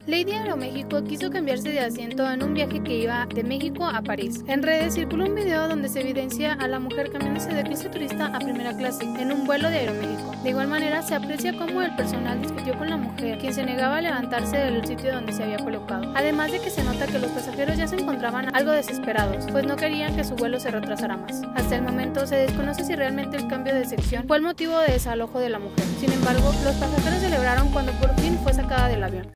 Lady Aeroméxico quiso cambiarse de asiento en un viaje que iba de México a París. En redes circuló un video donde se evidencia a la mujer cambiándose de piso turista a primera clase en un vuelo de Aeroméxico. De igual manera, se aprecia cómo el personal discutió con la mujer, quien se negaba a levantarse del sitio donde se había colocado. Además de que se nota que los pasajeros ya se encontraban algo desesperados, pues no querían que su vuelo se retrasara más. Hasta el momento se desconoce si realmente el cambio de sección fue el motivo de desalojo de la mujer. Sin embargo, los pasajeros celebraron cuando por fin fue sacada del avión.